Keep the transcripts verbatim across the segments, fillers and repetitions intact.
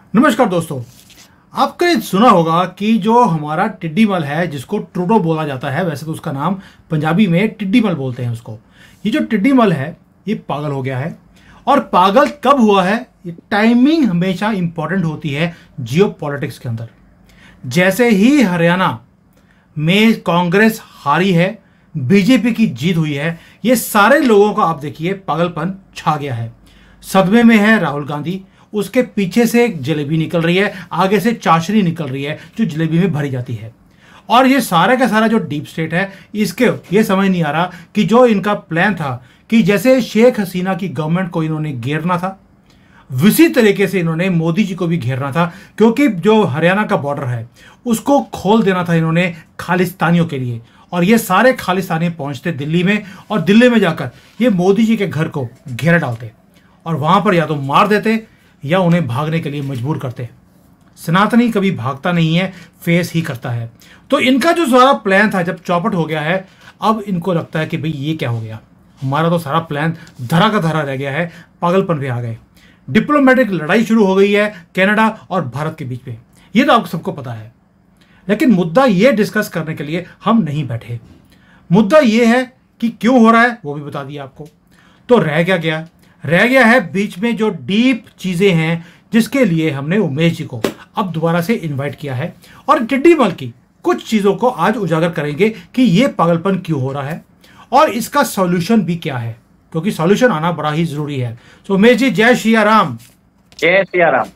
नमस्कार दोस्तों। आपने सुना होगा कि जो हमारा टिड्डी मल है, जिसको ट्रूडो बोला जाता है, वैसे तो उसका नाम पंजाबी में टिड्डी मल बोलते हैं उसको। ये जो टिड्डी मल है ये पागल हो गया है। और पागल कब हुआ है? ये टाइमिंग हमेशा इंपॉर्टेंट होती है जियो पॉलिटिक्स के अंदर। जैसे ही हरियाणा में कांग्रेस हारी है, बीजेपी की जीत हुई है, ये सारे लोगों का आप देखिए पागलपन छा गया है। सदमे में है राहुल गांधी, उसके पीछे से एक जलेबी निकल रही है, आगे से चाशनी निकल रही है जो जलेबी में भरी जाती है। और ये सारा का सारा जो डीप स्टेट है, इसके ये समझ नहीं आ रहा कि जो इनका प्लान था कि जैसे शेख हसीना की गवर्नमेंट को इन्होंने घेरना था, उसी तरीके से इन्होंने मोदी जी को भी घेरना था। क्योंकि जो हरियाणा का बॉर्डर है उसको खोल देना था इन्होंने खालिस्तानियों के लिए। और ये सारे खालिस्तानी पहुंचते दिल्ली में, और दिल्ली में जाकर ये मोदी जी के घर को घेरा डालते और वहां पर या तो मार देते या उन्हें भागने के लिए मजबूर करते। सनातनी कभी भागता नहीं है, फेस ही करता है। तो इनका जो सारा प्लान था जब चौपट हो गया है, अब इनको लगता है कि भाई ये क्या हो गया, हमारा तो सारा प्लान धरा का धरा रह गया है, पागलपन पे आ गए। डिप्लोमेटिक लड़ाई शुरू हो गई है कनाडा और भारत के बीच में, ये तो आपको सबको पता है। लेकिन मुद्दा ये डिस्कस करने के लिए हम नहीं बैठे। मुद्दा ये है कि क्यों हो रहा है, वो भी बता दिया आपको। तो रह क्या गया? रह गया है बीच में जो डीप चीजें हैं, जिसके लिए हमने उमेश जी को अब दोबारा से इनवाइट किया है। और टिड्डी मल की कुछ चीजों को आज उजागर करेंगे कि ये पागलपन क्यों हो रहा है और इसका सॉल्यूशन भी क्या है, क्योंकि सॉल्यूशन आना बड़ा ही जरूरी है। तो उमेश जी, जय श्री राम। जय श्री राम।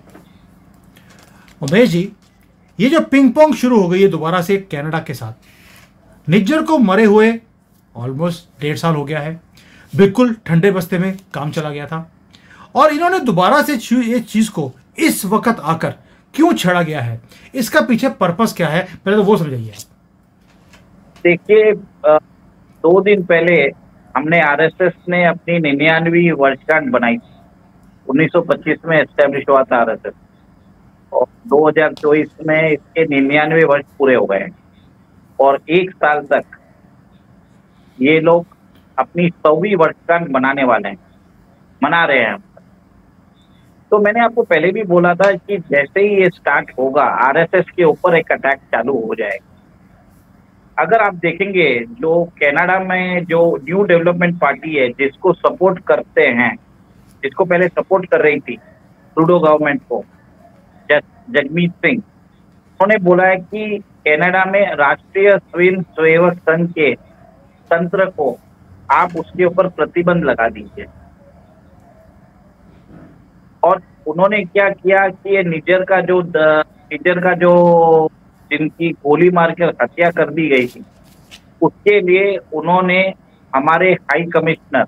उमेश जी, ये जो पिंग पोंग शुरू हो गई है दोबारा से कनाडा के साथ, निज्जर को मरे हुए ऑलमोस्ट डेढ़ साल हो गया है, बिल्कुल ठंडे बस्ते में काम चला गया था। और इन्होंने दोबारा से ये चीज को इस वक्त आकर क्यों छेड़ा गया है, इसका पीछे पर्पस क्या है, पहले तो वो समझाइए। देखिए, दो दिन पहले हमने आरएसएस ने अपनी निन्यानवी वर्षगांठ बनाई। उन्नीस सौ पच्चीस में एस्टेब्लिश हुआ था आरएसएस, और दो हज़ार चौबीस में इसके निन्यानवे वर्ष पूरे हो गए। और एक साल तक ये लोग अपनी सौवीं वर्षगांठ मनाने वाले हैं, मना रहे हैं। तो मैंने आपको पहले भी बोला था कि जैसे ही ये स्टार्ट होगा, आरएसएस के ऊपर एक अटैक चालू हो जाएगा। अगर आप देखेंगे, जो कनाडा में जो न्यू डेवलपमेंट पार्टी है, जिसको सपोर्ट करते हैं, जिसको पहले सपोर्ट कर रही थी ट्रूडो गवर्नमेंट को, जगमीत सिंह, उन्होंने बोला है कि कनाडा में राष्ट्रीय स्वयं सेवक संघ के तंत्र को आप उसके ऊपर प्रतिबंध लगा दीजिए। और उन्होंने क्या किया कि ये निज्जर का जो निज्जर का जो जिनकी गोली मार कर हत्या कर दी गई थी, उसके लिए उन्होंने हमारे हाई कमिश्नर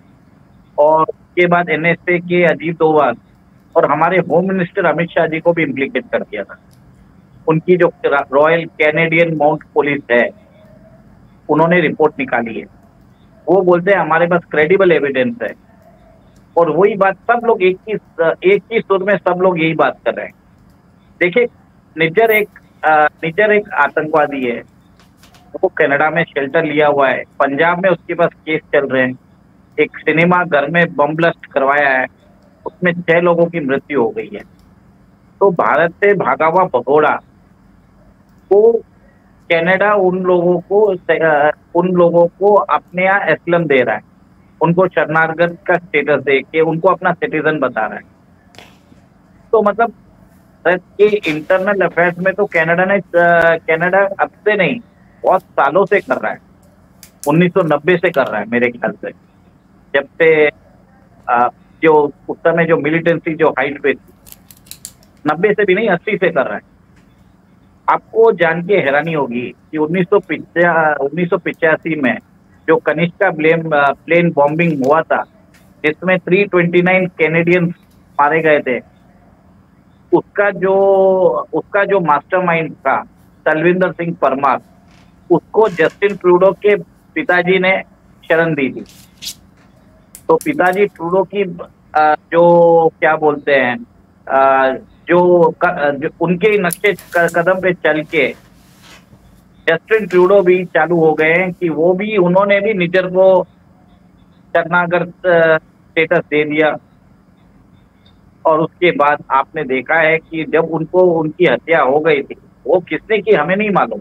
और उसके बाद एनएसए के अजीत डोभाल और हमारे होम मिनिस्टर अमित शाह जी को भी इम्प्लीकेट कर दिया था। उनकी जो रॉयल कैनेडियन माउंट पुलिस है, उन्होंने रिपोर्ट निकाली है। वो बोलते हैं हमारे पास क्रेडिबल एविडेंस है। और वही बात सब लोग एक ही एक ही सुर में सब लोग यही बात कर रहे हैं। देखिए, निज्जर एक निज्जर एक आतंकवादी है, वो कनाडा में शेल्टर लिया हुआ है। पंजाब में उसके पास केस चल रहे हैं। एक सिनेमा घर में बम ब्लास्ट करवाया है, उसमें छह लोगों की मृत्यु हो गई है। तो भारत से भागा हुआ भगोड़ा को कनाडा उन लोगों को उन लोगों को अपने यहाँ एस्लम दे रहा है, उनको शरणागत का स्टेटस दे के उनको अपना सिटीजन बता रहा है। तो मतलब के इंटरनल अफेयर्स में तो कनाडा ने कनाडा अब से नहीं, बहुत सालों से कर रहा है। उन्नीस सौ नब्बे से कर रहा है मेरे ख्याल से, जब से आ, जो उस समय जो मिलिटेंसी जो हाइट पे थी, नब्बे से भी नहीं, अस्सी से कर रहा है। आपको जान के हैरानी होगी कि उन्नीस सौ उन्नीस सौ पिचासी में जो कनिष्का ब्लेम प्लेन बॉम्बिंग हुआ था, जिसमें तीन सौ उनतीस कैनेडियंस मारे गए थे, उसका जो उसका जो मास्टरमाइंड था तलविंदर सिंह परमार, उसको जस्टिन ट्रूडो के पिताजी ने शरण दी थी। तो पिताजी ट्रूडो की जो क्या बोलते हैं, जो, जो उनके नक्शे कदम पे चल के जस्टिन ट्रूडो भी चालू हो गए हैं कि वो भी उन्होंने भी निज्जर को शरणागत स्टेटस दे दिया। और उसके बाद आपने देखा है कि जब उनको उनकी हत्या हो गई थी, वो किसने की हमें नहीं मालूम।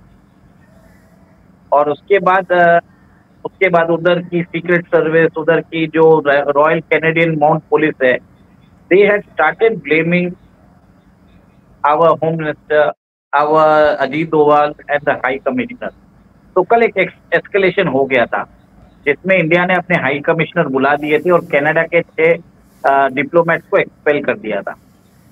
और उसके बाद अ, उसके बाद उधर की सीक्रेट सर्विस, उधर की जो रॉयल कैनेडियन माउंट पुलिस है, they had started blaming our home minister, our Ajit Doval and the high commissioner. तो कल एक एस्केलेशन हो गया था, जिसमें इंडिया ने अपने हाई कमिश्नर बुला दिए थे और कनाडा के छह डिप्लोमेट्स को एक्सपेल कर दिया था।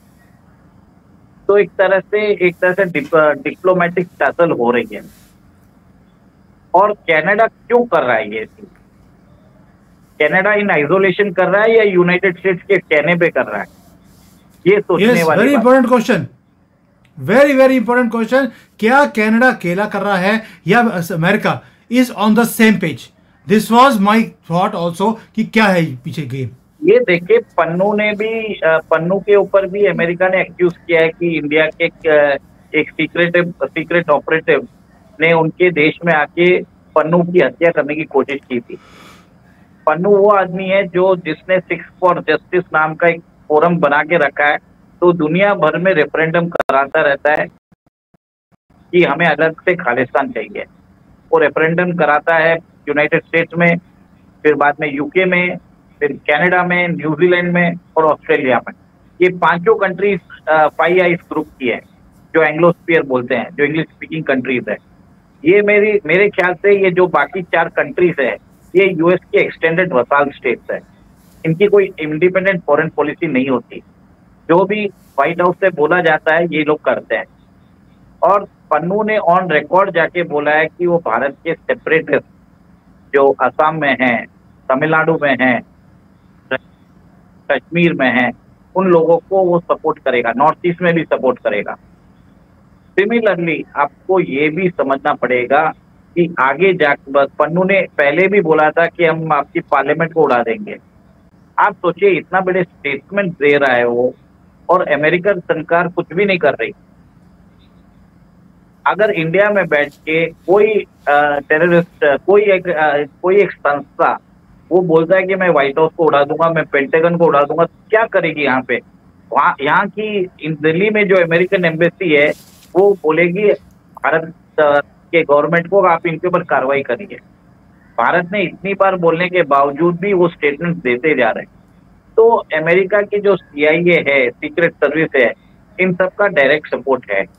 तो एक तरह से एक तरह से डिप्लोमेटिक टसल हो रही है। और कनाडा क्यों कर रहा है ये चीज? कनाडा इन आइसोलेशन कर रहा है या यूनाइटेड स्टेट्स के कहने पे कर रहा है? ये सोचने यस, वाली वेरी बात। Important question, very very important question. क्या कनाडा अकेला कर रहा है या America is on the same page? This was my thought also कि क्या है पीछे गेम। ये देखिए, पन्नू ने भी अ, पन्नू के ऊपर भी अमेरिका ने एक्यूज किया है कि इंडिया के एक, एक सीक्रेट सीक्रेट ऑपरेटिव ने उनके देश में आके पन्नू की हत्या करने की कोशिश की थी। पन्नू वो आदमी है जो जिसने सिक्स फॉर जस्टिस नाम का एक फोरम बना के रखा है, तो दुनिया भर में रेफरेंडम कराता रहता है कि हमें अलग से खालिस्तान चाहिए। वो रेफरेंडम कराता है यूनाइटेड स्टेट्स में, फिर बाद में यूके में, फिर कनाडा में, न्यूजीलैंड में और ऑस्ट्रेलिया में। ये पांचों कंट्रीज फाइव आइस ग्रुप की है, जो एंग्लोस्फीयर बोलते हैं, जो इंग्लिश स्पीकिंग कंट्रीज है। ये मेरी मेरे ख्याल से ये जो बाकी चार कंट्रीज है, ये यूएस के एक्सटेंडेड वसाल स्टेट्स है। इनकी कोई इंडिपेंडेंट फॉरेन पॉलिसी नहीं होती। जो भी व्हाइट हाउस से बोला जाता है ये लोग करते हैं। और पन्नू ने ऑन रिकॉर्ड जाके बोला है कि वो भारत के सेपरेटिस्ट जो असम में हैं, तमिलनाडु में हैं, कश्मीर में हैं, उन लोगों को वो सपोर्ट करेगा, नॉर्थ ईस्ट में भी सपोर्ट करेगा। सिमिलरली आपको ये भी समझना पड़ेगा कि आगे जा, पन्नू ने पहले भी बोला था कि हम आपकी पार्लियामेंट को उड़ा देंगे। आप सोचिए, इतना बड़े स्टेटमेंट दे रहा है वो, और अमेरिकन सरकार कुछ भी नहीं कर रही। अगर इंडिया में बैठ के कोई टेररिस्ट, कोई एक आ, कोई एक संस्था वो बोलता है कि मैं व्हाइट हाउस को उड़ा दूंगा, मैं पेंटागन को उड़ा दूंगा, क्या करेगी यहाँ पे? वहाँ यहाँ की इन दिल्ली में जो अमेरिकन एम्बेसी है वो बोलेगी भारत के गवर्नमेंट को आप इनके ऊपर कार्रवाई करिए। भारत ने इतनी बार बोलने के बावजूद भी वो स्टेटमेंट देते जा रहे हैं। तो अमेरिका की जो सीआईए है, सीक्रेट सर्विस है, इन सब का डायरेक्ट सपोर्ट है।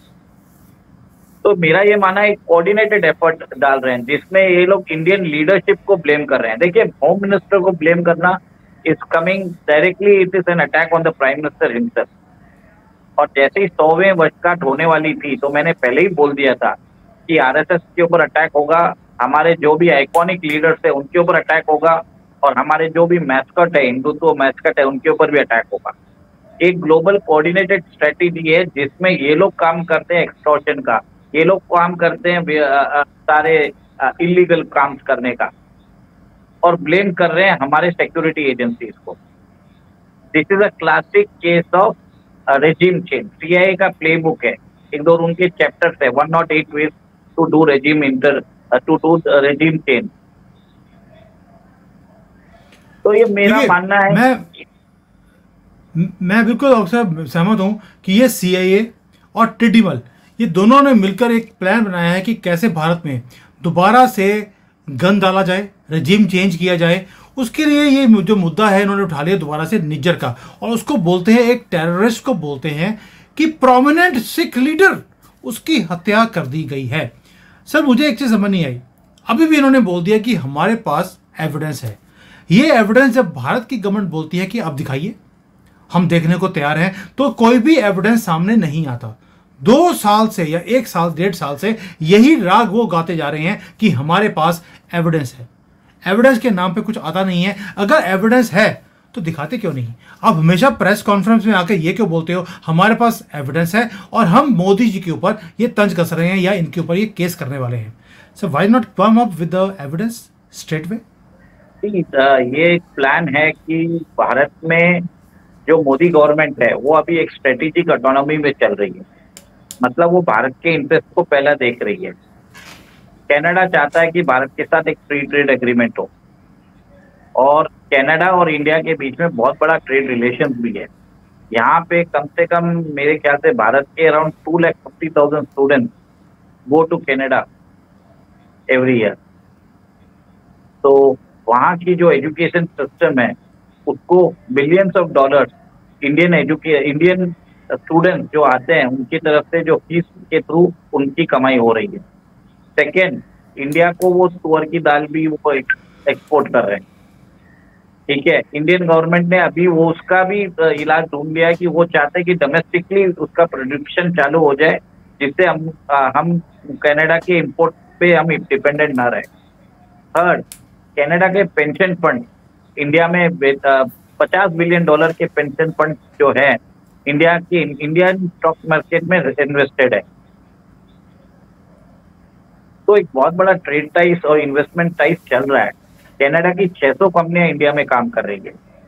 तो मेरा ये मानना है कोऑर्डिनेटेड एफर्ट डाल रहे हैं, जिसमें ये लोग इंडियन लीडरशिप को ब्लेम कर रहे हैं। देखिए, होम मिनिस्टर को ब्लेम करना is coming directly, it is an attack on the prime minister himself. और जैसे ही सौवें वर्षगांठ होने वाली थी, तो मैंने पहले ही बोल दिया था कि आरएसएस के ऊपर अटैक होगा, हमारे जो भी आइकॉनिक लीडर्स है उनके ऊपर अटैक होगा, और हमारे जो भी मैस्कट है, हिंदुत्व मैस्कट है, उनके ऊपर भी अटैक होगा। एक ग्लोबल कोऑर्डिनेटेड स्ट्रेटेजी है जिसमें ये लोग काम करते हैं एक्सटॉर्शन का, ये लोग काम करते हैं सारे इलीगल काम करने का, और ब्लेम कर रहे हैं हमारे सिक्योरिटी एजेंसीज को। This is a classic case of regime change. CIA का प्लेबुक है, एक दो उनके चैप्टर्स है, one not eight ways to do regime inter to do regime change. तो ये मेरा मानना है। मैं मैं बिल्कुल आपसे सहमत हूं कि ये सीआईए और टिड्डीमल, ये दोनों ने मिलकर एक प्लान बनाया है कि कैसे भारत में दोबारा से गन डाला जाए, रेजिम चेंज किया जाए। उसके लिए ये जो मुद्दा है इन्होंने उठा लिया दोबारा से निज्जर का, और उसको बोलते हैं, एक टेररिस्ट को बोलते हैं कि प्रोमिनेंट सिख लीडर, उसकी हत्या कर दी गई है। सर मुझे एक चीज़ समझ नहीं आई, अभी भी इन्होंने बोल दिया कि हमारे पास एविडेंस है। ये एविडेंस जब भारत की गवर्नमेंट बोलती है कि आप दिखाइए, हम देखने को तैयार हैं, तो कोई भी एविडेंस सामने नहीं आता। दो साल से या एक साल डेढ़ साल से यही राग वो गाते जा रहे हैं कि हमारे पास एविडेंस है। एविडेंस के नाम पे कुछ आता नहीं है। अगर एविडेंस है तो दिखाते क्यों नहीं? आप हमेशा प्रेस कॉन्फ्रेंस में आकर ये क्यों बोलते हो हमारे पास एविडेंस है और हम मोदी जी के ऊपर ये तंज कस रहे हैं या इनके ऊपर ये केस करने वाले हैं? So why not come up with the evidence straight way? ये एक प्लान है कि भारत में जो मोदी गवर्नमेंट है वो अभी एक स्ट्रेटेजिक ऑटोनॉमी में चल रही है। मतलब वो भारत के इंटरेस्ट को पहला देख रही है। कनाडा चाहता है कि भारत के साथ एक फ्री ट्रेड एग्रीमेंट हो, और कनाडा और इंडिया के बीच में बहुत बड़ा ट्रेड रिलेशन भी है। यहाँ पे कम से कम मेरे ख्याल से भारत के around two lakh fifty thousand student go to Canada every year. तो वहाँ की जो एजुकेशन सिस्टम है उसको बिलियंस ऑफ डॉलर्स इंडियन एजुके इंडियन स्टूडेंट्स जो आते हैं उनकी तरफ से जो फीस के थ्रू उनकी कमाई हो रही है। सेकेंड, इंडिया को वो तुअर की दाल भी वो एक्सपोर्ट कर रहे हैं। ठीक है, इंडियन गवर्नमेंट ने अभी वो उसका भी इलाज ढूंढ लिया है कि वो चाहते हैं कि डोमेस्टिकली उसका प्रोडक्शन चालू हो जाए, जिससे हम हम कनाडा के इंपोर्ट पे हम डिपेंडेंट ना रहे। थर्ड, कनाडा के पेंशन फंड इंडिया में पचास बिलियन डॉलर के पेंशन फंड जो है इंडिया की इंडियन स्टॉक मार्केट में इन्वेस्टेड है। तो एक बहुत बड़ा ट्रेड टाइस और इन्वेस्टमेंट टाइस चल रहा है। कनाडा की छह सौ कंपनियां इंडिया में काम कर रही है।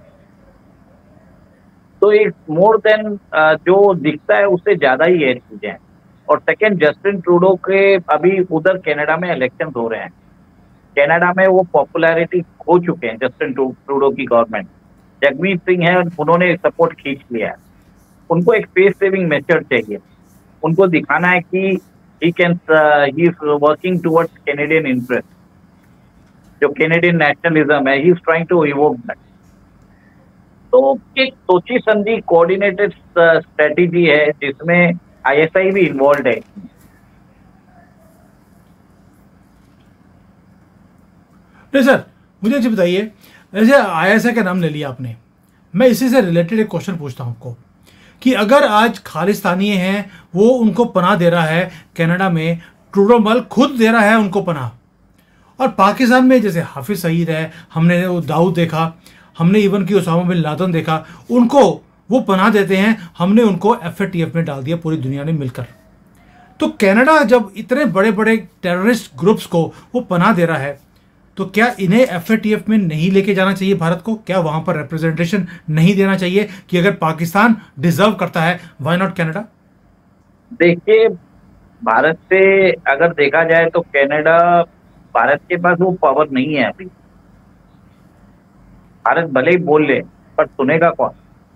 तो एक मोर देन जो दिखता है उससे ज्यादा ही है चीजें। और सेकेंड, जस्टिन ट्रूडो के अभी उधर कनाडा में इलेक्शन हो रहे हैं। कनाडा में वो पॉपुलैरिटी खो चुके हैं जस्टिन ट्रूडो की गवर्नमेंट। जगमीत सिंह है, उन्होंने सपोर्ट खींच लिया है। उनको एक फेस सेविंग मेथड चाहिए। उनको दिखाना है कि he can he is working towards Canadian interest, जो कैनेडियन नेशनलिज्म है, he is trying to evoke that. तो एक सोची समझी कोऑर्डिनेटेड स्ट्रेटेजी है जिसमें आईएसआई भी इन्वॉल्व है। नहीं सर, मुझे एक बताइए, जैसे आईएसआई का नाम ले लिया आपने, मैं इसी से रिलेटेड एक क्वेश्चन पूछता हूं आपको कि अगर आज खालिस्तानी हैं वो उनको पनाह दे रहा है कनाडा में, ट्रूडो मल खुद दे रहा है उनको पनाह, और पाकिस्तान में जैसे हाफिज सईद है, हमने वो दाऊद देखा, हमने इवन की उसामा बिन लादेन देखा, उनको वो पनाह देते हैं, हमने उनको एफ ए टी एफ में डाल दिया पूरी दुनिया ने मिलकर। तो कनाडा जब इतने बड़े बड़े टेररिस्ट ग्रुप्स को वो पनाह दे रहा है, तो क्या इन्हें एफ ए टी एफ में नहीं लेके जाना चाहिए भारत को? क्या वहां पर रिप्रेजेंटेशन नहीं देना चाहिए कि अगर पाकिस्तान डिजर्व करता है, व्हाई नॉट कनाडा? देखिए, भारत से अगर देखा जाए तो कनाडा, भारत के पास वो पावर नहीं है अभी। भारत भले ही बोल ले पर सुनेगा कौन?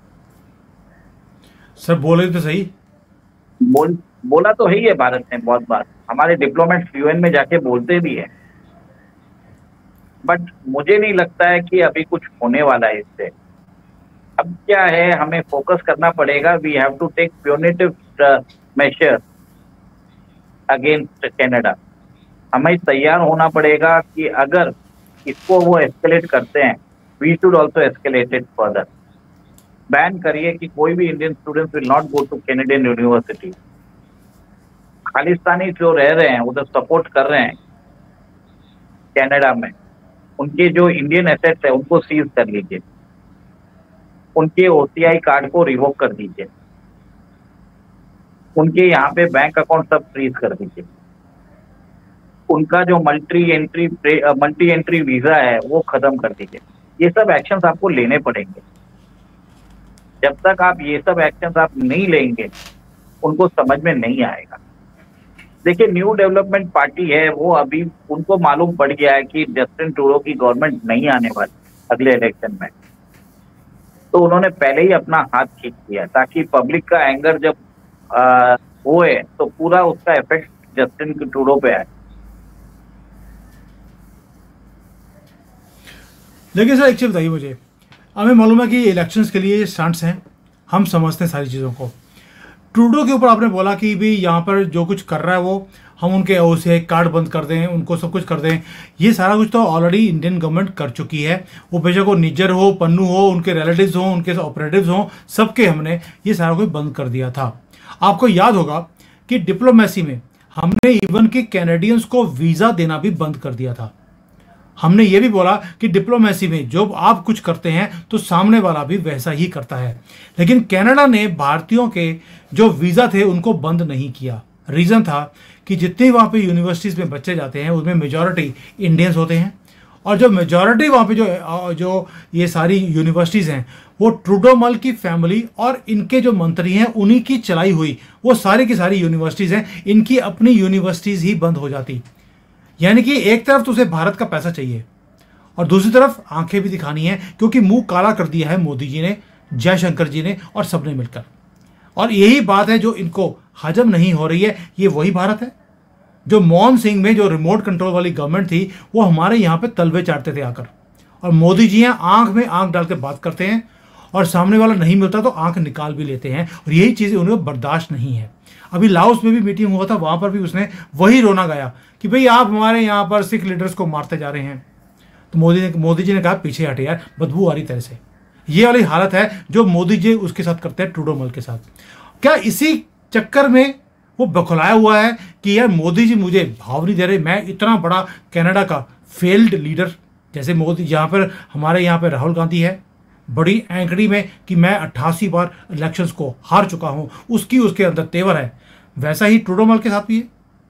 सर बोले तो सही। बोल बोला तो है ही है भारत ने बहुत बार, हमारे डिप्लोमेट यूएन में जाके बोलते भी है। बट मुझे नहीं लगता है कि अभी कुछ होने वाला है इससे। अब क्या है, हमें फोकस करना पड़ेगा। We have to take punitive measures against Canada. हमें तैयार होना पड़ेगा कि अगर इसको वो एस्केलेट करते हैं, we should also escalate it further. Ban करिए कि कोई भी Indian students will not go to Canadian university. Khalistani जो रह रहे हैं उधर सपोर्ट कर रहे हैं कनाडा में, उनके जो इंडियन एसेट्स है उनको सीज कर लीजिए, उनके ओसीआई कार्ड को रिवोक कर दीजिए, उनके यहाँ पे बैंक अकाउंट सब फ्रीज कर दीजिए, उनका जो multi entry multi entry visa है वो खत्म कर दीजिए। ये सब एक्शंस आपको लेने पड़ेंगे। जब तक आप ये सब एक्शंस आप नहीं लेंगे उनको समझ में नहीं आएगा। देखिए, न्यू डेवलपमेंट पार्टी है, वो अभी उनको मालूम पड़ गया है कि जस्टिन ट्रूडो की गवर्नमेंट नहीं आने वाली अगले इलेक्शन में, तो उन्होंने पहले ही अपना हाथ खींच लिया ताकि पब्लिक का एंगर जब आ, होए तो पूरा उसका इफेक्ट जस्टिन ट्रूडो पे आए। लेकिन सर एक चीज बताइए मुझे, हमें मालूम है कि इलेक्शंस के लिए स्टंट्स हैं, हम समझते हैं सारी चीज़ों को। ट्रूडो के ऊपर आपने बोला कि भी यहाँ पर जो कुछ कर रहा है वो हम उनके ओसीआई कार्ड बंद कर दें, उनको सब कुछ कर दें। ये सारा कुछ तो ऑलरेडी इंडियन गवर्नमेंट कर चुकी है। वो बेशक वो निज्जर हो, पन्नू हो, उनके रिलेटिव्स हो, उनके ऑपरेटिव्स हों, सबके हमने ये सारा कुछ बंद कर दिया था। आपको याद होगा कि डिप्लोमेसी में हमने इवन के कैनेडियंस को वीज़ा देना भी बंद कर दिया था। हमने ये भी बोला कि डिप्लोमेसी में जो आप कुछ करते हैं तो सामने वाला भी वैसा ही करता है। लेकिन कनाडा ने भारतीयों के जो वीज़ा थे उनको बंद नहीं किया। रीज़न था कि जितने वहाँ पे यूनिवर्सिटीज़ में बच्चे जाते हैं उसमें मेजॉरिटी इंडियंस होते हैं, और जो मेजॉरिटी वहाँ पे जो जो ये सारी यूनिवर्सिटीज़ हैं वो ट्रूडो मल की फैमिली और इनके जो मंत्री हैं उन्हीं की चलाई हुई वो सारी की सारी यूनिवर्सिटीज़ हैं। इनकी अपनी यूनिवर्सिटीज़ ही बंद हो जाती। यानी कि एक तरफ तो उसे भारत का पैसा चाहिए और दूसरी तरफ आंखें भी दिखानी है, क्योंकि मुंह काला कर दिया है मोदी जी ने, जयशंकर जी ने और सबने मिलकर। और यही बात है जो इनको हजम नहीं हो रही है। ये वही भारत है जो मनमोहन सिंह में जो रिमोट कंट्रोल वाली गवर्नमेंट थी, वो हमारे यहाँ पे तलवे चाटते थे आकर, और मोदी जी यहाँ आंख में आंख डाल के बात करते हैं, और सामने वाला नहीं मिलता तो आंख निकाल भी लेते हैं, और यही चीज़ें उन्हें बर्दाश्त नहीं है। अभी लाओस में भी मीटिंग हुआ था, वहाँ पर भी उसने वही रोना गाया कि भाई आप हमारे यहाँ पर सिख लीडर्स को मारते जा रहे हैं। तो मोदी ने मोदी जी ने कहा पीछे हटे यार, बदबू आ रही तरह से। ये वाली हालत है जो मोदी जी उसके साथ करते हैं, ट्रूडो मल के साथ। क्या इसी चक्कर में वो बखलाया हुआ है कि यार मोदी जी मुझे भाव नहीं दे रहे, मैं इतना बड़ा कनाडा का फेल्ड लीडर, जैसे मोदी यहाँ पर हमारे यहाँ पर राहुल गांधी है बड़ी एंकड़ी में कि मैं अट्ठासी बार इलेक्शंस को हार चुका हूं, उसकी उसके अंदर तेवर है, वैसा ही ट्रूडो मल के साथ भी है।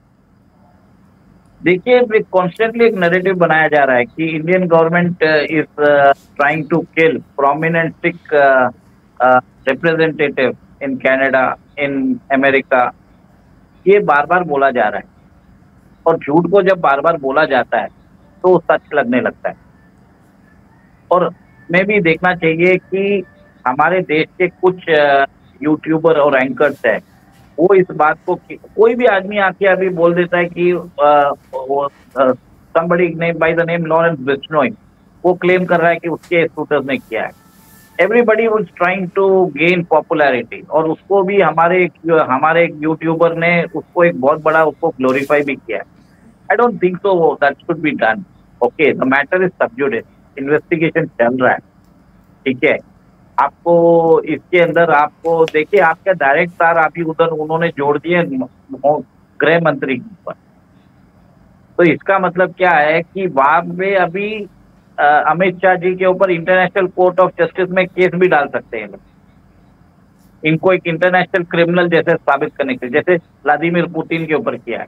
देखिए, कॉन्स्टेंटली एक नैरेटिव बनाया जा रहा है कि Indian government is trying to kill prominent Sikh representative in Canada, in America. ये बार बार बोला जा रहा है, और झूठ को जब बार बार बोला जाता है तो सच लगने लगता है। और में भी देखना चाहिए कि हमारे देश के कुछ यूट्यूबर और एंकर्स है, वो इस बात को, कोई भी आदमी आके अभी बोल देता है कि somebody named by the name Lawrence Bishnoi, वो क्लेम कर रहा है कि उसके शूटर्स ने किया है। Everybody was trying to gain popularity, और उसको भी हमारे हमारे यूट्यूबर ने उसको एक बहुत बड़ा उसको ग्लोरीफाई भी किया है। I don't think so that should be done. Okay, the matter is sub judice, investigation चल रहा है, ठीक है। आपको इसके अंदर आपको देखिए, आपका डायरेक्ट तार आप ही उधर उन्होंने जोड़ दिए गृह मंत्री के ऊपर। तो इसका मतलब क्या है कि वहां पे अभी अमित शाह जी के ऊपर इंटरनेशनल कोर्ट ऑफ जस्टिस में केस भी डाल सकते हैं। इनको एक इंटरनेशनल क्रिमिनल जैसे साबित करने के लिए, जैसे व्लादिमीर पुतिन के ऊपर किया है।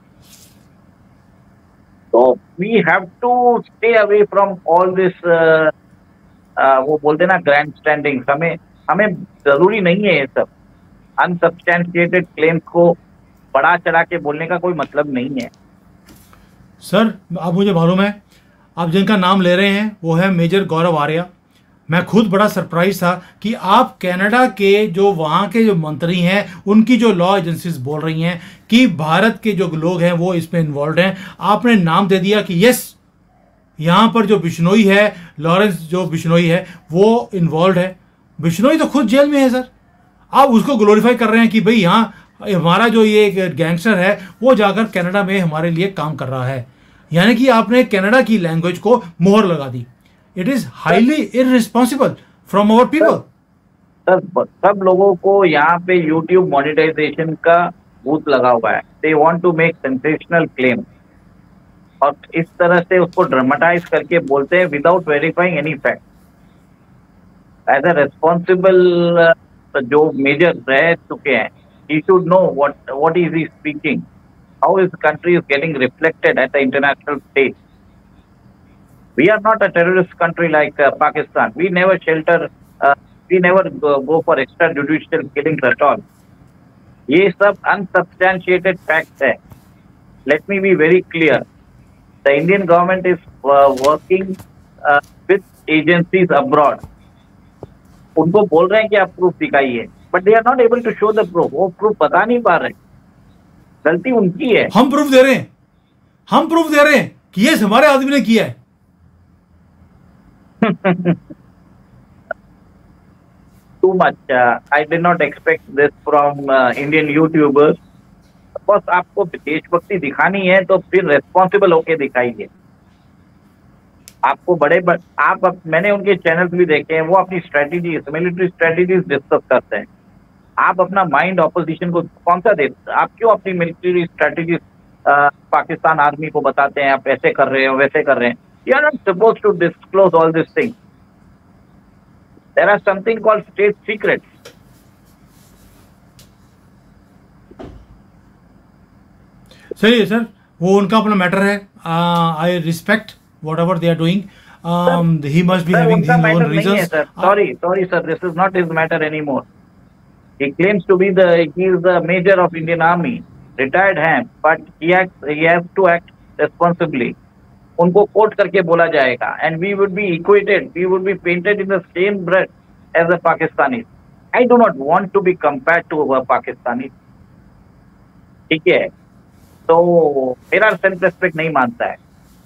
तो we have to stay away from all this, वो बोलते ना ग्रैंड स्टैंडिंग। हमें हमें जरूरी नहीं है ये सब अनसब्सटैंशिएटेड क्लेम्स को बढ़ा चढ़ा के बोलने का कोई मतलब नहीं है। सर, अब मुझे मालूम है आप जिनका नाम ले रहे हैं वो है मेजर गौरव आर्या। मैं खुद बड़ा सरप्राइज था कि आप कनाडा के जो वहाँ के जो मंत्री हैं, उनकी जो लॉ एजेंसीज बोल रही हैं कि भारत के जो लोग हैं वो इसमें इन्वॉल्व हैं। आपने नाम दे दिया कि यस, यहाँ पर जो बिश्नोई है, लॉरेंस जो बिश्नोई है, वो इन्वॉल्व है। बिश्नोई तो खुद जेल में है सर, आप उसको ग्लोरीफाई कर रहे हैं कि भाई यहाँ हमारा जो ये गैंगस्टर है वो जाकर कनाडा में हमारे लिए काम कर रहा है। यानी कि आपने कनाडा की लैंग्वेज को मोहर लगा दी। It is highly irresponsible from our people. Sir, सब लोगों को यहाँ पे यूट्यूब मोनेटाइजेशन का भूत लगा हुआ है। They want to make sensational claim, और इस तरह से उसको ड्रामेटाइज करके बोलते हैं without verifying any fact. As a responsible जो मेजर रह चुके हैं, he should know what what is he speaking, how his country is getting reflected at the international stage. We are not a terrorist country like uh, Pakistan. We never shelter, uh, we never go, go for extrajudicial killings at all. ये सब unsubstantiated facts है. Let me be very clear. The Indian government is uh, working uh, with agencies abroad. उनको बोल रहे हैं कि आप proof दिखाइए, but they are not able to show the proof. वो प्रूफ बता नहीं पा रहे, गलती उनकी है। हम प्रूफ दे रहे हैं, हम प्रूफ दे रहे हैं कि ये हमारे आदमी ने किया है। Too much. Uh, I did not expect this from uh, Indian YouTubers. बस आपको देशभक्ति दिखानी है तो फिर रेस्पॉन्सिबल होके दिखाइए। आपको बड़े बड़, आप अप, मैंने उनके चैनल्स भी देखे हैं, वो अपनी स्ट्रेटेजी, मिलिट्री स्ट्रेटेजीज डिस्कस करते हैं। आप अपना माइंड ऑपोजिशन को कौन सा दे, आप क्यों अपनी मिलिट्री स्ट्रेटेजी पाकिस्तान आर्मी को बताते हैं आप ऐसे कर रहे हो वैसे कर रहे हैं? You are not suppose to disclose all this thing. There are something called state secrets. सही है सर, वो उनका अपना मैटर है। I respect whatever they are doing. Um, sir, he must be sir, having his own reasons. Sir. Sorry, sorry, sir. This is not his matter anymore. He claims to be the he is the major of Indian Army, retired ham, but he acts he has to act responsibly. उनको quote करके बोला जाएगा, and we would be equated, we would be painted in the same breath as a Pakistani. I do not want to be compared to a Pakistani, ठीक है? तो मेरा self respect नहीं मानता है।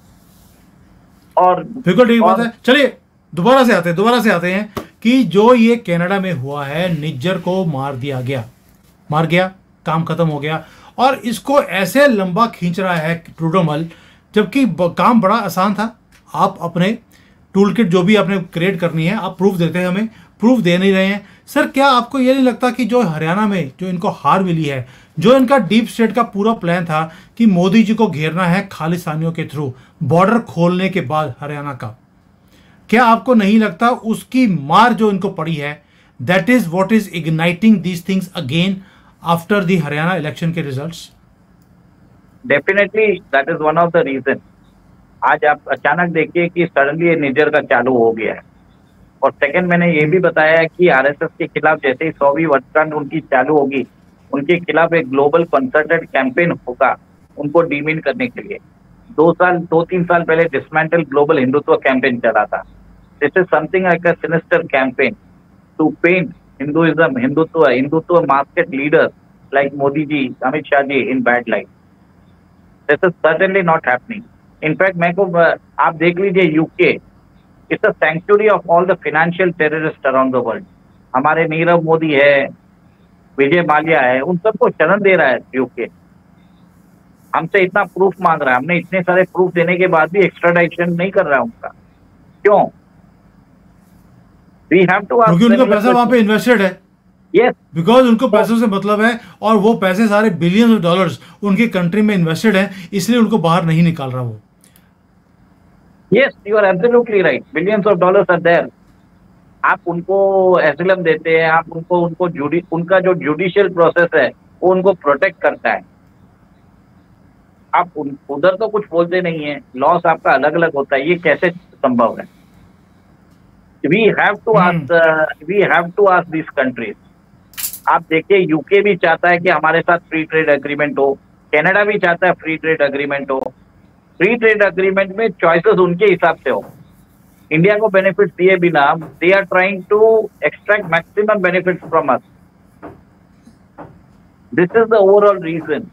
और बिल्कुल ठीक बात है। चलिए दोबारा से आते हैं दोबारा से आते हैं कि जो ये कनाडा में हुआ है, निज्जर को मार दिया गया, मार गया, काम खत्म हो गया, और इसको ऐसे लंबा खींच रहा है ट्रूडोमल, जबकि काम बड़ा आसान था। आप अपने टूल किट जो भी आपने क्रिएट करनी है, आप प्रूफ देते हैं, हमें प्रूफ दे नहीं रहे हैं। सर क्या आपको ये नहीं लगता कि जो हरियाणा में जो इनको हार मिली है, जो इनका डीप स्टेट का पूरा प्लान था कि मोदी जी को घेरना है खालिस्तानियों के थ्रू, बॉर्डर खोलने के बाद हरियाणा का, क्या आपको नहीं लगता उसकी मार जो इनको पड़ी है, that is what is igniting these things again after the Haryana election के results? Definitely that is one of the reason. आज आप अचानक देखिए कि सडनली ये निज्जर का चालू हो गया है। और सेकंड, मैंने ये भी बताया कि आरएसएस के खिलाफ जैसे ही सौवीं वर्षगांठ उनकी चालू होगी, उनके खिलाफ एक ग्लोबल कंसर्टेड कैंपेन होगा उनको डीमीन करने के लिए। दो साल दो तीन साल पहले डिसमेंटल ग्लोबल हिंदुत्व कैंपेन चला था। This is something like a sinister campaign to paint Hinduism, Hindutva Hindutva mascot leaders like Modi ji, Amit Shah ji in bad light. This is certainly not happening. In fact मैं को आप देख लीजिए, UK it's a sanctuary of all the financial terrorist around the world. हमारे नीरव मोदी है, विजय माल्या है, उन सबको शरण दे रहा है यूके। हमसे इतना प्रूफ मांग रहा है, हमने इतने सारे प्रूफ देने के बाद भी एक्स्ट्राडाइशन नहीं कर रहा है उनका। क्यों? वी हैव टू आस्क, क्योंकि उनका पैसा वहां पे इन्वेस्टेड है। यस, बिकॉज उनको पैसों से मतलब है, और वो पैसे सारे बिलियंस ऑफ डॉलर्स उनकी कंट्री में इन्वेस्टेड है, इसलिए उनको बाहर नहीं निकाल रहा वो। Yes, you are absolutely right, billions of dollars are there. आप उनको एसिलम देते हैं, आप उनको उनको जुडी उनका जो जुडिशियल प्रोसेस है वो उनको प्रोटेक्ट करता है। आप उन, उधर तो कुछ बोलते नहीं है, लॉस आपका अलग अलग होता है, ये कैसे संभव है? We have to ask we have to ask this countries. आप देखिए, यूके भी चाहता है कि हमारे साथ फ्री ट्रेड एग्रीमेंट हो, कनाडा भी चाहता है फ्री ट्रेड एग्रीमेंट हो। फ्री ट्रेड एग्रीमेंट में चॉइसेस उनके हिसाब से हो। इंडिया को बेनिफिट दिए बिना they are trying to extract maximum benefits from us. This is the overall reason.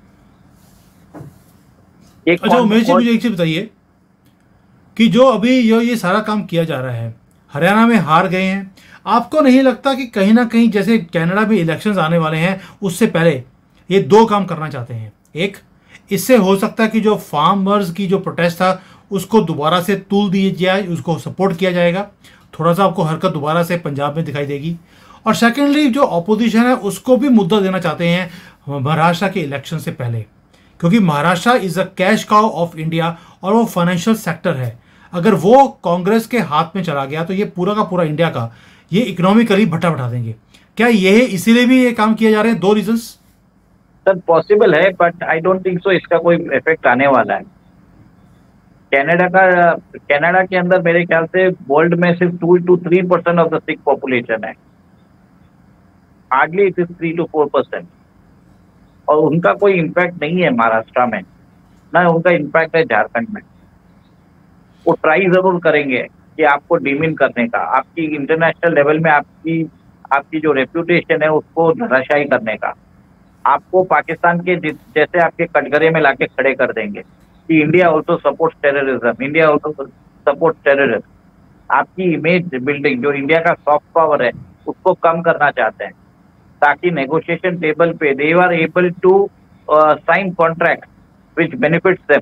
अच्छा उमेश जी, मुझे एक चीज बताइए कि जो अभी यो ये सारा काम किया जा रहा है, हरियाणा में हार गए हैं, आपको नहीं लगता कि कहीं ना कहीं जैसे कनाडा में इलेक्शंस आने वाले हैं, उससे पहले ये दो काम करना चाहते हैं? एक, इससे हो सकता है कि जो फार्मर्स की जो प्रोटेस्ट था उसको दोबारा से तूल दिया जाए, उसको सपोर्ट किया जाएगा, थोड़ा सा आपको हरकत दोबारा से पंजाब में दिखाई देगी। और सेकेंडली, जो अपोजिशन है उसको भी मुद्दा देना चाहते हैं महाराष्ट्र के इलेक्शन से पहले, क्योंकि Maharashtra is a cash cow of India और वो फाइनेंशियल सेक्टर है। अगर वो कांग्रेस के हाथ में चला गया तो ये पूरा का पूरा इंडिया का ये इकोनॉमिकली भट्टा बैठा देंगे। क्या ये इसीलिए भी ये काम किया जा रहे हैं? दो रीजंस सर पॉसिबल है, but I don't think so इसका कोई इफेक्ट आने वाला है। कनाडा का कनाडा के अंदर मेरे ख्याल से वर्ल्ड में सिर्फ two two three percent of the Sikh population है, hardly it is three to four percent. और उनका कोई इम्पैक्ट नहीं है महाराष्ट्र में, ना उनका इम्पैक्ट है झारखंड में। वो ट्राई जरूर करेंगे कि आपको डिमिन करने का, आपकी इंटरनेशनल लेवल में आपकी आपकी जो रेप्यूटेशन है उसको धराशायी करने का। आपको पाकिस्तान के जैसे आपके कटघरे में लाके खड़े कर देंगे कि India also supports terrorism, India also supports terrorism. आपकी इमेज बिल्डिंग, जो इंडिया का सॉफ्ट पावर है, उसको कम करना चाहते हैं, ताकि नेगोशिएशन टेबल पे they are able to sign contract which benefits them.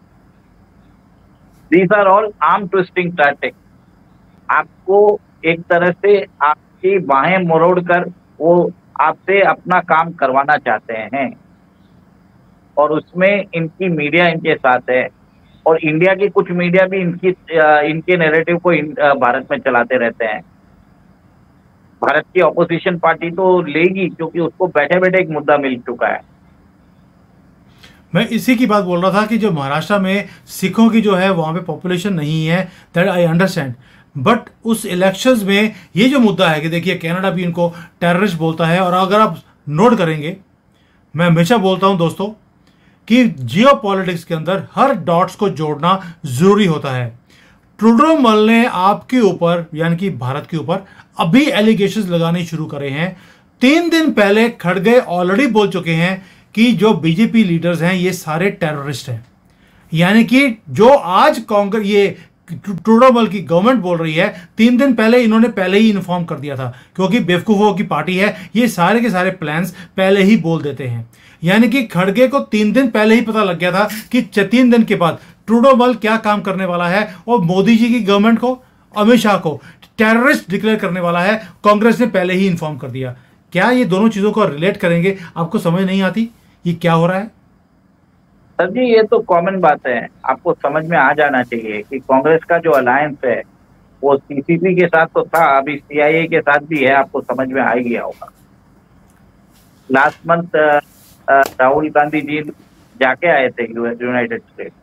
These are all arm twisting tactics. आपको एक तरह से आपकी बाहें मरोड़ कर वो आपसे अपना काम करवाना चाहते हैं, और उसमें इनकी मीडिया इनके साथ है, और इंडिया की कुछ मीडिया भी इनकी इनके नैरेटिव को इन, भारत में चलाते रहते हैं। भारत की ऑपोजिशन पार्टी तो लेगी, क्योंकि उसको बैठे बैठे एक मुद्दा मिल चुका है। मैं इसी की बात बोल रहा था कि जो महाराष्ट्र में सिखों की जो है वहाँ पे पॉपुलेशन नहीं है, दैट आई अंडरस्टैंड, बट उस इलेक्शंस में ये जो मुद्दा है कि देखिए कनाडा भी इनको टेररिस्ट बोलता है। और अगर आप नोट करेंगे, मैं हमेशा बोलता हूँ दोस्तों कि जियोपॉलिटिक्स के अंदर हर डॉट्स को जोड़ना जरूरी होता है। ट्रूडो मल ने आपके ऊपर यानी कि भारत के ऊपर अभी एलिगेशंस लगाने शुरू करे हैं। तीन दिन पहले खड़गे ऑलरेडी बोल चुके हैं कि जो बीजेपी लीडर्स हैं ये सारे टेररिस्ट हैं। यानी कि जो आज कांग्रेस ये ट्रूडो मल की गवर्नमेंट बोल रही है, तीन दिन पहले इन्होंने पहले ही इन्फॉर्म कर दिया था, क्योंकि बेवकूफों की पार्टी है, ये सारे के सारे प्लान्स पहले ही बोल देते हैं। यानी कि खड़गे को तीन दिन पहले ही पता लग गया था कि तीन दिन के बाद ट्रूडो मल क्या काम करने वाला है और मोदी जी की गवर्नमेंट को, अमित शाह को टेररिस्ट डिक्लेयर करने वाला है। कांग्रेस ने पहले ही इन्फॉर्म कर दिया। क्या ये दोनों चीजों को रिलेट करेंगे? आपको समझ नहीं आती ये क्या हो रहा है? सर जी, ये तो कॉमन बात है, आपको समझ में आ जाना चाहिए कि कांग्रेस का जो अलायंस है वो सीसीपी के साथ तो था, अभी सीआईए के साथ भी है, आपको समझ में आ गया होगा। लास्ट मंथ राहुल गांधी जी जाके आए थे यूनाइटेड स्टेट,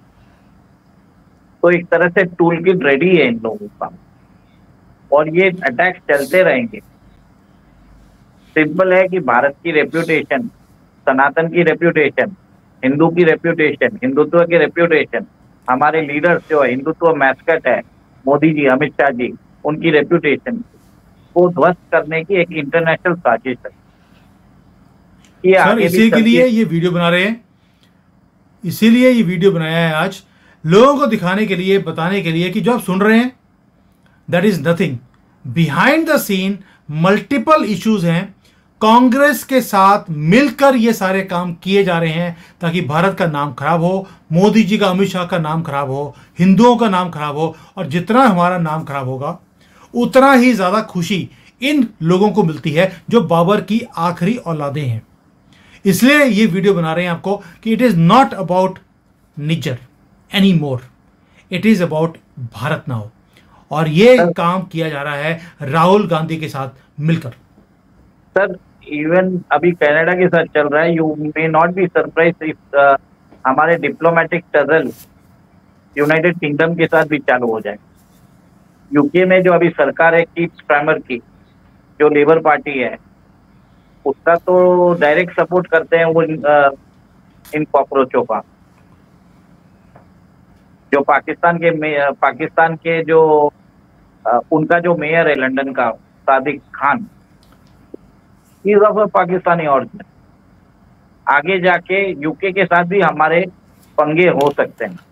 तो एक तरह से टूल किट रेडी है इन लोगों का, और ये अटैक चलते रहेंगे। सिंपल है कि भारत की रेप्यूटेशन, सनातन की रेप्यूटेशन, हिंदू की रेप्यूटेशन, हिंदुत्व की रेप्यूटेशन, हमारे लीडर्स जो है, हिंदुत्व मैस्कट है मोदी जी, अमित शाह जी, उनकी रेप्यूटेशन को ध्वस्त करने की एक इंटरनेशनल साजिश है। ये सर इसी के लिए ये वीडियो बना रहे हैं, इसीलिए ये वीडियो बनाया है आज, लोगों को दिखाने के लिए, बताने के लिए कि जो आप सुन रहे हैं that is nothing. Behind the scene multiple issues हैं, कांग्रेस के साथ मिलकर ये सारे काम किए जा रहे हैं ताकि भारत का नाम खराब हो, मोदी जी का, अमित शाह का नाम खराब हो, हिंदुओं का नाम खराब हो, और जितना हमारा नाम खराब होगा उतना ही ज्यादा खुशी इन लोगों को मिलती है जो बाबर की आखिरी औलादें हैं। इसलिए ये वीडियो बना रहे हैं आपको कि it is not about Nijjar anymore, it is about Bharat now. और ये काम किया जा रहा है राहुल गांधी के साथ मिलकर। सर इवन अभी कनाडा के साथ चल रहा है, you may not be surprise if हमारे डिप्लोमेटिक टजल यूनाइटेड किंगडम के साथ भी चालू हो जाए। यूके में जो अभी सरकार है कीप स्टार्मर की, जो लेबर पार्टी है, उसका तो डायरेक्ट सपोर्ट करते हैं वो uh, इन कॉकरोचों का। जो पाकिस्तान के पाकिस्तान के जो uh, उनका जो मेयर है लंदन का, Sadiq Khan, is of Pakistani origin. आगे जाके यूके के साथ भी हमारे पंगे हो सकते हैं।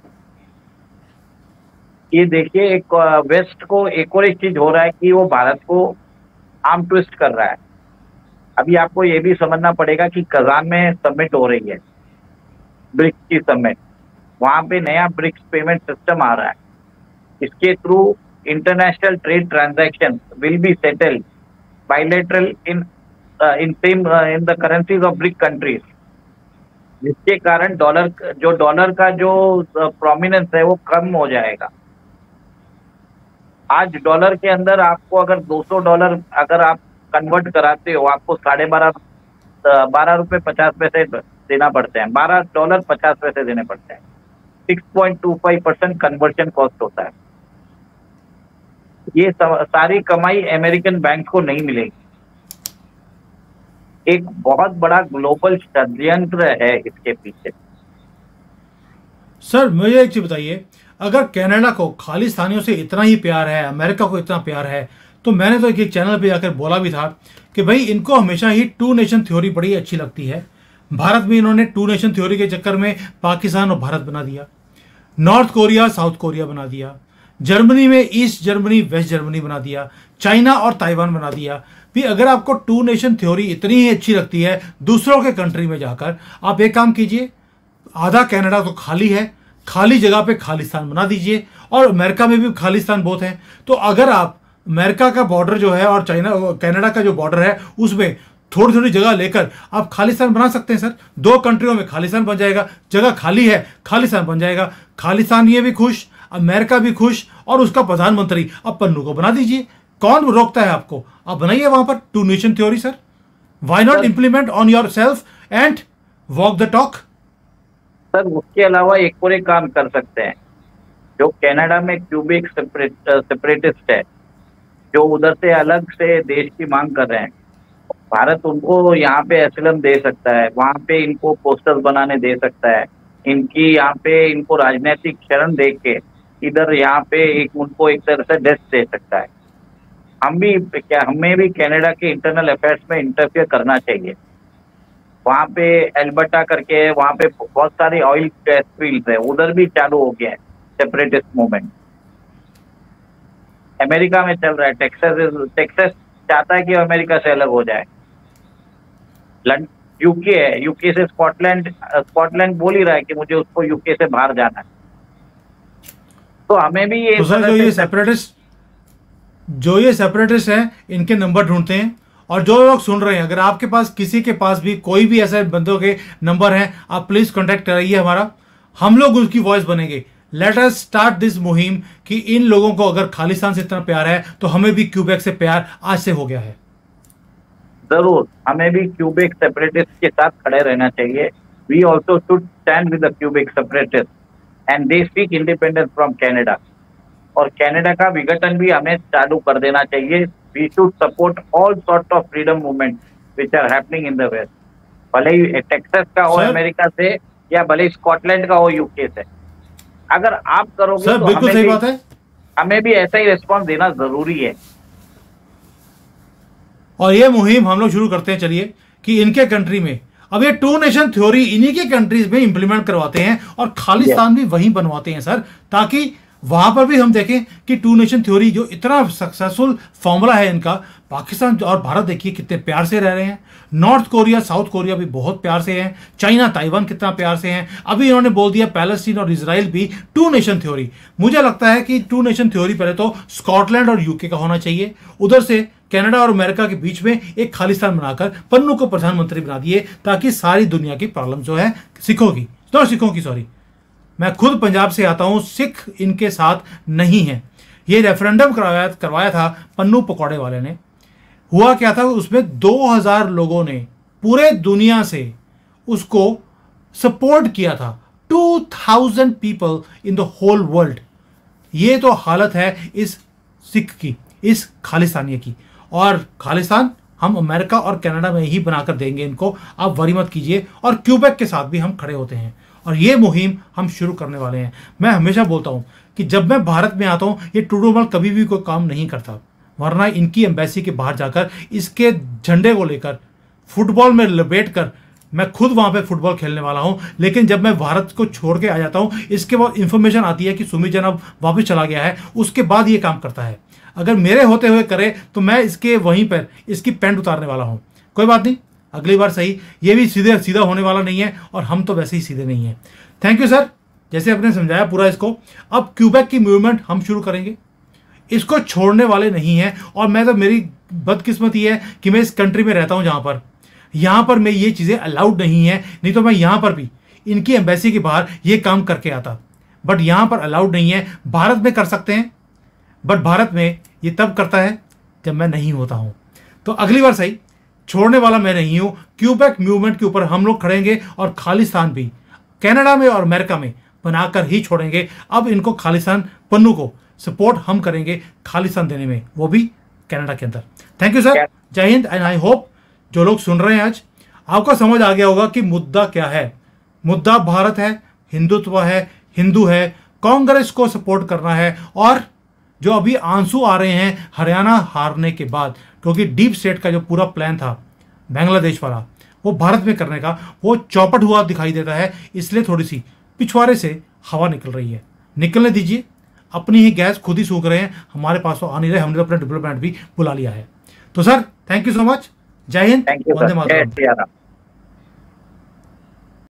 ये देखिए, एक वेस्ट को एक और एक चीज हो रहा है कि वो भारत को आर्म ट्विस्ट कर रहा है। अभी आपको ये भी समझना पड़ेगा कि कजान में समिट हो रही है, ब्रिक्स की समिट, वहां पे नया ब्रिक्स पेमेंट सिस्टम आ रहा है। इसके through international trade transaction will be settled bilateral in in same in the currencies of BRIC countries, जिसके कारण डॉलर जो डॉलर का जो प्रोमिनेंस है वो कम हो जाएगा। आज डॉलर के अंदर आपको अगर दो सौ डॉलर अगर आप कन्वर्ट कराते हो, आपको साढ़े बारह बारह रुपये पचास पैसे देना पड़ते हैं, बारह डॉलर पचास पैसे देने पड़ते हैं। Six point two five percent conversion cost होता है। ये सारी कमाई अमेरिकन बैंक को नहीं मिलेगी। एक बहुत बड़ा ग्लोबल षड्यंत्र है इसके पीछे। सर मुझे एक चीज बताइए, अगर कनाडा को खालिस्तानियों से इतना ही प्यार है, अमेरिका को इतना प्यार है, तो मैंने तो एक चैनल पे जाकर बोला भी था कि भाई इनको हमेशा ही टू नेशन थ्योरी बड़ी अच्छी लगती है। भारत में इन्होंने टू नेशन थ्योरी के चक्कर में पाकिस्तान और भारत बना दिया, नॉर्थ कोरिया साउथ कोरिया बना दिया, जर्मनी में ईस्ट जर्मनी वेस्ट जर्मनी बना दिया, चाइना और ताइवान बना दिया। भी अगर आपको टू नेशन थ्योरी इतनी ही अच्छी लगती है दूसरों के कंट्री में जाकर, आप एक काम कीजिए, आधा कनाडा तो खाली है, खाली जगह पे खालिस्तान बना दीजिए, और अमेरिका में भी खालिस्तान बहुत है। तो अगर आप अमेरिका का बॉर्डर जो है और चाइना कनाडा का जो बॉर्डर है उसमें थोड़ी थोड़ी जगह लेकर आप खालिस्तान बना सकते हैं। सर दो कंट्रियों में खालिस्तान बन जाएगा, जगह खाली है, खालिस्तान बन जाएगा, खालिस्तान ये भी खुश, अमेरिका भी खुश, और उसका प्रधानमंत्री अब पन्नू को बना दीजिए। कौन रोकता है आपको? आप बनाइए वहां पर two nation theory. Sir why not implement on yourself and walk the talk. Sir उसके अलावा एक और एक काम कर सकते हैं, जो कनाडा में क्यूबेक सेपरेटिस्ट है, जो उधर से अलग से देश की मांग कर रहे हैं, भारत उनको यहाँ पे एसिलम दे सकता है, वहाँ पे इनको पोस्टर्स बनाने दे सकता है, इनकी यहाँ पे इनको राजनीतिक शरण दे के इधर यहाँ पे एक उनको एक तरह से डेस्क दे सकता है। हम भी क्या हमें भी कनाडा के इंटरनल अफेयर्स में इंटरफेयर करना चाहिए। वहाँ पे एल्बर्टा करके वहाँ पे बहुत सारी ऑयल गैस फील्ड है, उधर भी चालू हो गया है सेपरेटिस्ट मूवमेंट। अमेरिका में चल रहा है, टेक्सास टेक्सास चाहता है कि अमेरिका से अलग हो जाए। यूके है, यूके से स्कॉटलैंड स्कॉटलैंड बोल ही रहा है कि मुझे उसको यूके से बाहर जाना है। तो हमें भी ये तो सर जो ये सेपरेटिस्ट जो ये सेपरेटिस्ट हैं इनके नंबर ढूंढते हैं, और जो लोग सुन रहे हैं अगर आपके पास किसी के पास भी कोई भी ऐसे बंदों के नंबर हैं, आप प्लीज कांटेक्ट कराइए हमारा, हम लोग उसकी वॉइस बनेंगे। लेट अस स्टार्ट दिस मुहिम कि इन लोगों को अगर खालिस्तान से इतना प्यार है तो हमें भी क्यूबेक से प्यार आज से हो गया है। जरूर हमें भी क्यूबेक सेपरेटिस्ट के साथ खड़े रहना चाहिए। We also should stand with the Quebec separatist and they seek independence from Canada. और कनाडा का विघटन भी हमें चालू कर देना चाहिए। We should support all sort of freedom movement which are happening in the west, भले ही टेक्सास का हो अमेरिका से या भले ही स्कॉटलैंड का हो यूके से। अगर आप करोगे सर, तो बिल्कुल हमें सही भी, बात है, हमें भी ऐसा ही रिस्पॉन्स देना जरूरी है। और ये मुहिम हम लोग शुरू करते हैं चलिए कि इनके कंट्री में अब ये टू नेशन थ्योरी इन्हीं के कंट्रीज में इंप्लीमेंट करवाते हैं और खालिस्तान भी वहीं बनवाते हैं सर, ताकि वहां पर भी हम देखें कि टू नेशन थ्योरी जो इतना सक्सेसफुल फॉर्मूला है इनका, पाकिस्तान और भारत देखिए कितने प्यार से रह रहे हैं, नॉर्थ कोरिया साउथ कोरिया भी बहुत प्यार से हैं, चाइना ताइवान कितना प्यार से हैं, अभी इन्होंने बोल दिया पैलेस्टीन और इजराइल भी टू नेशन थ्योरी। मुझे लगता है कि टू नेशन थ्योरी पहले तो स्कॉटलैंड और यूके का होना चाहिए, उधर से कनाडा और अमेरिका के बीच में एक खालिस्तान बनाकर पन्नू को प्रधानमंत्री बना दिए, ताकि सारी दुनिया की प्रॉब्लम जो है सिखों की तो सिखों की सॉरी मैं खुद पंजाब से आता हूं, सिख इनके साथ नहीं है। ये रेफरेंडम करवाया करवाया था पन्नू पकौड़े वाले ने। हुआ क्या था, उसमें दो हज़ार लोगों ने पूरे दुनिया से उसको सपोर्ट किया था, two thousand people in the whole world. ये तो हालत है इस सिख की, इस खालिस्तानिया की। और खालिस्तान हम अमेरिका और कनाडा में ही बनाकर देंगे इनको, आप वरी मत कीजिए। और क्यूबेक के साथ भी हम खड़े होते हैं और ये मुहिम हम शुरू करने वाले हैं। मैं हमेशा बोलता हूं कि जब मैं भारत में आता हूं ये ट्रूडो कभी भी कोई काम नहीं करता, वरना इनकी एम्बेसी के बाहर जाकर इसके झंडे को लेकर फुटबॉल में लपेट कर मैं खुद वहां पे फुटबॉल खेलने वाला हूं। लेकिन जब मैं भारत को छोड़ के आ जाता हूं, इसके बाद इंफॉर्मेशन आती है कि सुमित जैन अब वापस चला गया है, उसके बाद ये काम करता है। अगर मेरे होते हुए करे तो मैं इसके वहीं पर इसकी पैंट उतारने वाला हूं। कोई बात नहीं, अगली बार सही, ये भी सीधे सीधा होने वाला नहीं है और हम तो वैसे ही सीधे नहीं है। थैंक यू सर, जैसे आपने समझाया पूरा इसको। अब क्यूबेक की मूवमेंट हम शुरू करेंगे, इसको छोड़ने वाले नहीं हैं। और मैं तो मेरी बदकिस्मती है कि मैं इस कंट्री में रहता हूं जहां पर यहां पर मैं ये चीजें अलाउड नहीं है, नहीं तो मैं यहां पर भी इनकी एम्बेसी के बाहर ये काम करके आता। बट यहां पर अलाउड नहीं है। भारत में कर सकते हैं, बट भारत में ये तब करता है जब मैं नहीं होता हूं। तो अगली बार सही, छोड़ने वाला मैं नहीं हूं। क्यूबेक मूवमेंट के ऊपर हम लोग खड़ेंगे और खालिस्तान भी कनाडा में और अमेरिका में बनाकर ही छोड़ेंगे। अब इनको खालिस्तान पन्नू को सपोर्ट हम करेंगे खालिस्तान देने में, वो भी कनाडा के अंदर। थैंक यू सर, जय हिंद। एंड आई होप जो लोग सुन रहे हैं आज आपको समझ आ गया होगा कि मुद्दा क्या है। मुद्दा भारत है, हिंदुत्व है, हिंदू है, कांग्रेस को सपोर्ट करना है। और जो अभी आंसू आ रहे हैं हरियाणा हारने के बाद, क्योंकि डीप स्टेट का जो पूरा प्लान था बांग्लादेश वाला वो भारत में करने का, वो चौपट हुआ दिखाई देता है। इसलिए थोड़ी सी पिछवाड़े से हवा निकल रही है, निकलने दीजिए। अपनी ही गैस खुद ही सूख रहे हैं, हमारे पास तो आ नहीं रहे, हमने अपना डेवलपमेंट भी बुला लिया है। तो sir thank you so much, जय हिंद, वंदे मातरम।